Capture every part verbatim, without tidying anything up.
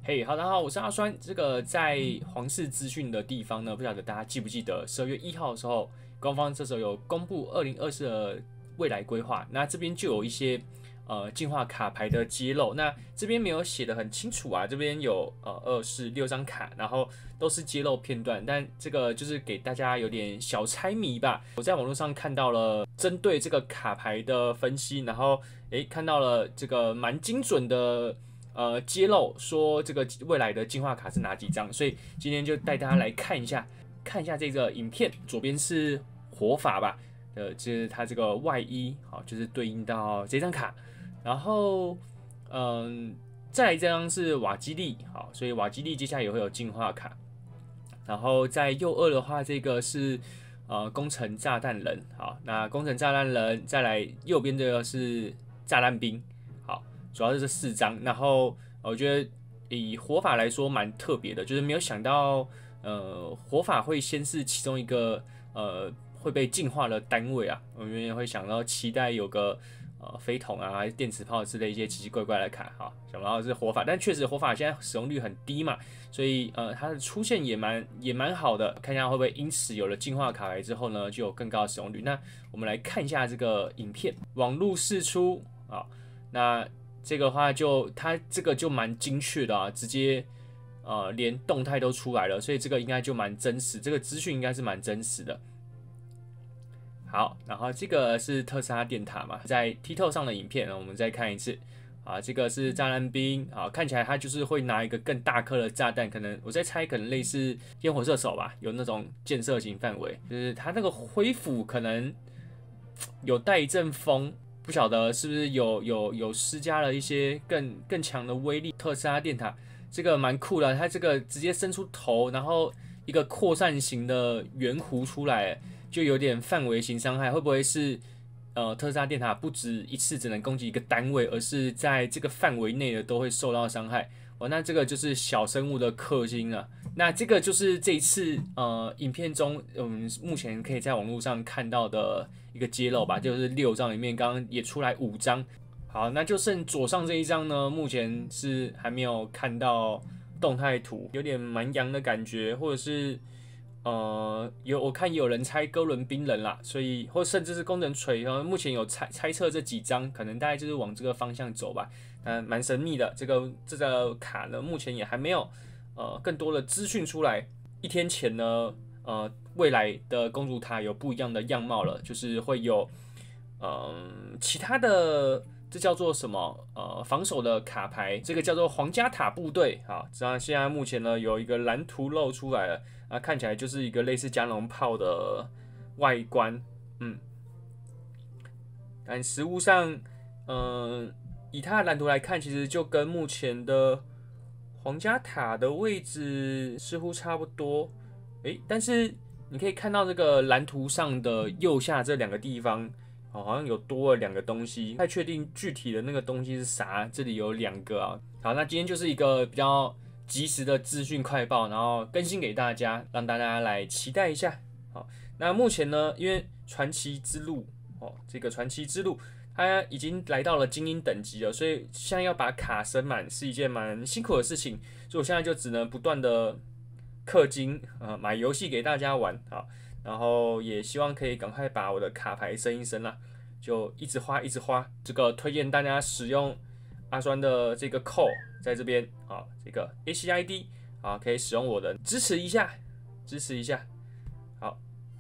嘿，好，大家好，我是阿酸。这个在皇室资讯的地方呢，不晓得大家记不记得，十二月一号的时候，官方这时候有公布二零二四的未来规划。那这边就有一些呃进化卡牌的揭露。那这边没有写的很清楚啊，这边有呃二四六张卡，然后都是揭露片段，但这个就是给大家有点小猜谜吧。我在网络上看到了针对这个卡牌的分析，然后诶看到了这个蛮精准的。呃，揭露说这个未来的进化卡是哪几张，所以今天就带大家来看一下，看一下这个影片。左边是火法吧，呃，就是它这个外衣，好，就是对应到这张卡。然后，嗯，再来这张是瓦基利，好，所以瓦基利接下来也会有进化卡。然后在右二的话，这个是呃工程炸弹人，好，那工程炸弹人，再来右边这个是炸弹兵。主要是这四张，然后我觉得以火法来说蛮特别的，就是没有想到，呃，火法会先是其中一个呃会被进化的单位啊，我原本会想到期待有个呃飞筒啊，还是电磁炮之类一些奇奇怪怪的卡哈，想不到是火法，但确实火法现在使用率很低嘛，所以呃它的出现也蛮也蛮好的，看一下会不会因此有了进化卡牌之后呢，就有更高的使用率。那我们来看一下这个影片，网络释出啊，那。这个话就它这个就蛮精确的啊，直接呃连动态都出来了，所以这个应该就蛮真实，这个资讯应该是蛮真实的。好，然后这个是特斯拉电塔嘛，在 TikTok 上的影片，我们再看一次啊，这个是炸弹兵啊，看起来他就是会拿一个更大颗的炸弹，可能我在猜，可能类似烟火射手吧，有那种建设型范围，就是他那个挥斧可能有带一阵风。不晓得是不是有有有施加了一些更更强的威力。特斯拉电塔这个蛮酷的，它这个直接伸出头，然后一个扩散型的圆弧出来，就有点范围型伤害。会不会是呃特斯拉电塔不止一次只能攻击一个单位，而是在这个范围内的都会受到伤害？哦，那这个就是小生物的氪金啊。那这个就是这一次呃影片中，我们目前可以在网络上看到的。一个揭露吧，就是六张里面刚刚也出来五张，好，那就剩左上这一张呢，目前是还没有看到动态图，有点蛮阳的感觉，或者是呃有我看有人猜哥伦宾人啦，所以或甚至是工程锤，然后目前有猜猜测这几张，可能大概就是往这个方向走吧，嗯，蛮神秘的。这个这个卡呢，目前也还没有呃更多的资讯出来。一天前呢。呃，未来的公主塔有不一样的样貌了，就是会有，嗯、呃，其他的，这叫做什么？呃，防守的卡牌，这个叫做皇家塔部队啊。这样现在目前呢有一个蓝图露出来了，啊，看起来就是一个类似加农炮的外观，嗯，但实物上，嗯、呃，以它的蓝图来看，其实就跟目前的皇家塔的位置似乎差不多。诶，但是你可以看到这个蓝图上的右下这两个地方，哦，好像有多了两个东西，不太确定具体的那个东西是啥。这里有两个啊。好，那今天就是一个比较及时的资讯快报，然后更新给大家，让大家来期待一下。好，那目前呢，因为传奇之路哦，这个传奇之路它已经来到了精英等级了，所以现在要把卡升满是一件蛮辛苦的事情，所以我现在就只能不断的。氪金啊，买游戏给大家玩啊，然后也希望可以赶快把我的卡牌升一升啦，就一直花一直花。这个推荐大家使用阿酸的这个扣，在这边啊，这个 A C I D 啊，可以使用我的，支持一下，支持一下。好，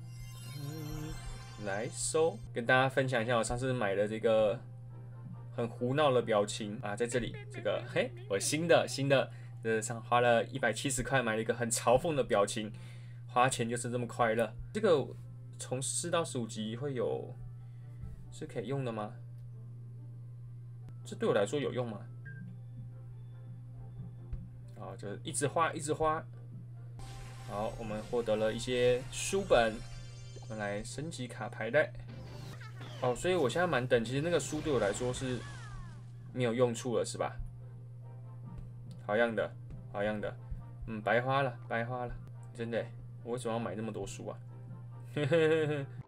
嗯，来收，跟大家分享一下我上次买的这个很胡闹的表情啊，在这里，这个嘿，我新的新的。这上花了一百七十块买了一个很嘲讽的表情，花钱就是这么快乐。这个从四到十五级会有是可以用的吗？这对我来说有用吗？啊，就是一直花一直花。好，我们获得了一些书本，我们来升级卡牌袋。哦，所以我现在满等，其实那个书对我来说是没有用处了，是吧？好样的，好样的，嗯，白花了，白花了，真的，我为什么要买那么多书啊？